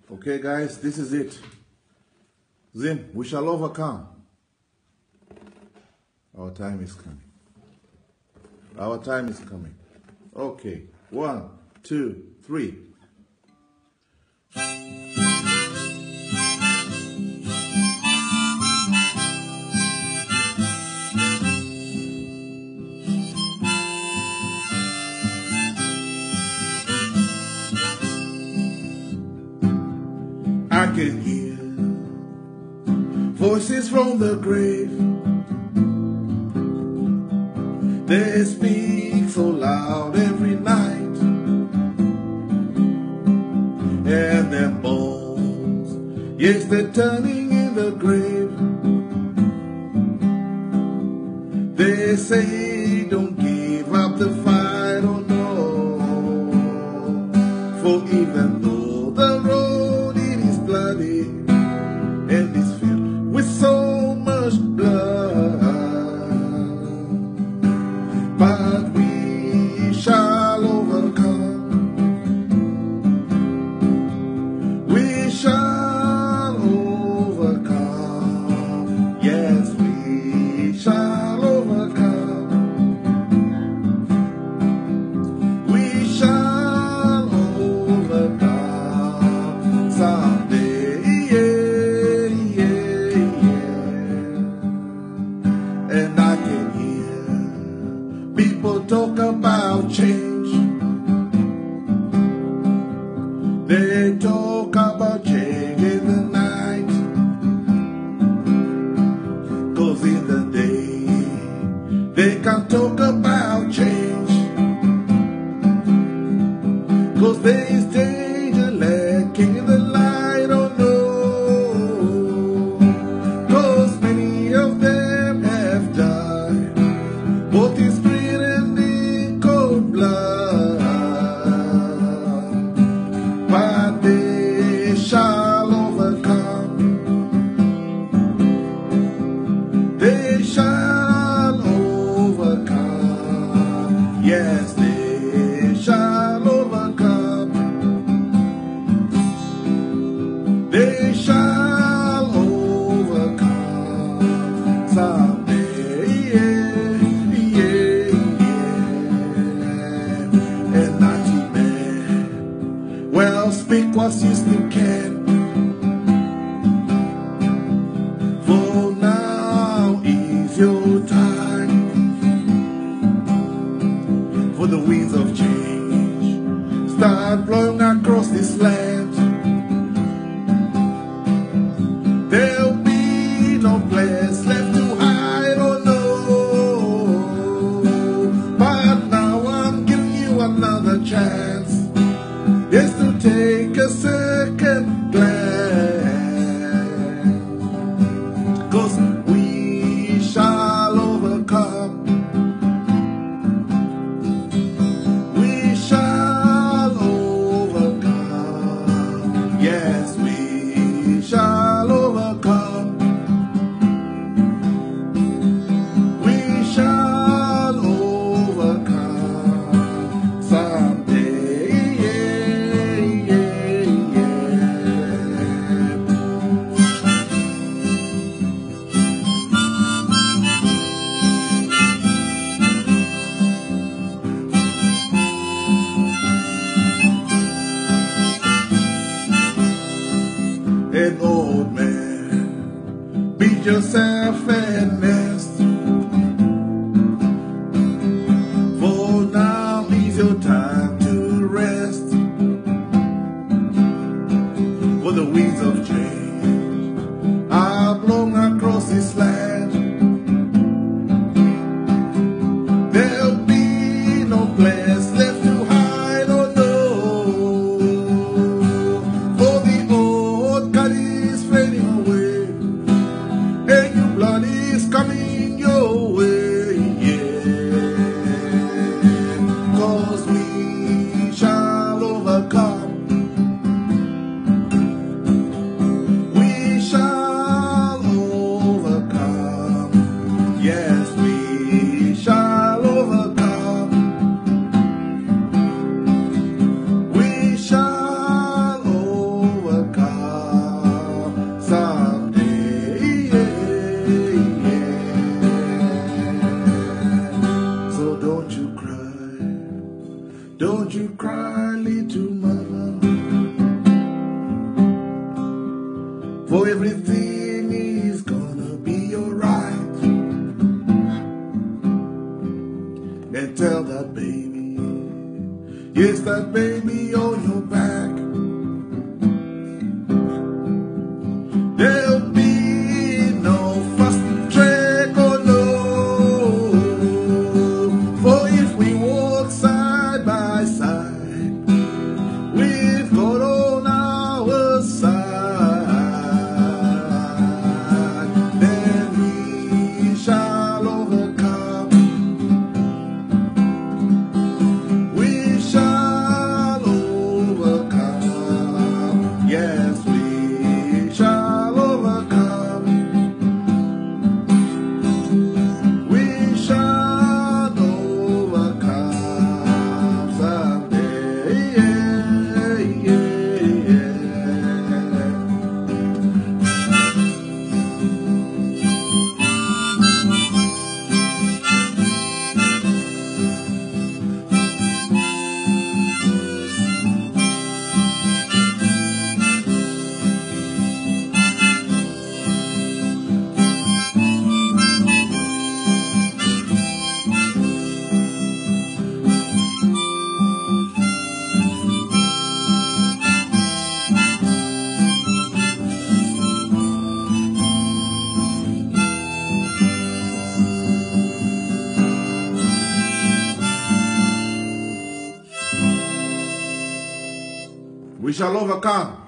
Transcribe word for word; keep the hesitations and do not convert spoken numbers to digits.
Okay, guys, this is it. Then we shall overcome. Our time is coming. Our time is coming. Okay, one, two, three. I can hear voices from the grave. They speak so loud every night, and their bones, yes, they're turning in the grave. They say don't give up the fight, oh no, for even though the road it is bloody and is filled with so much blood, but we shall overcome. We shall overcome. Yes, we shall overcome. We shall overcome someday. Yeah, yeah, yeah. And I can hear people talk about change. They talk about change in the night, 'cause in the day they can't talk about change, 'cause there is danger lurking in the light, oh no, 'cause many of them have died, both in spirit and in cold blood, but they shall overcome. They shall overcome. Yes, they shall overcome. They shall overcome someday. Yeah, yeah, yeah. And naughty man, well, speak what you still can. For now is your time. For the winds of change start blowing across this land. There'll be no place left to hide, oh no. But now I'm giving you another chance. Yes, to take a second glance, 'cause we shall overcome. We shall overcome. Yes, we shall overcome. We shall overcome someday. Yeah, yeah, yeah. An old man, beat yourself and rest. For now is your time to rest. For the winds of change are blown across this land. There'll be no place left to hide, oh no. For the old carries fading away, and your blood is coming your way, yeah. 'Cause we shall overcome. everything is gonna be alright. And tell that baby, yes, that baby on your back. There'll be no fast track or no, for if we walk side by side, we've got on our side, then we shall overcome. We shall overcome. Yes, we shall overcome. We shall overcome someday. Yeah, yeah, yeah. We shall overcome.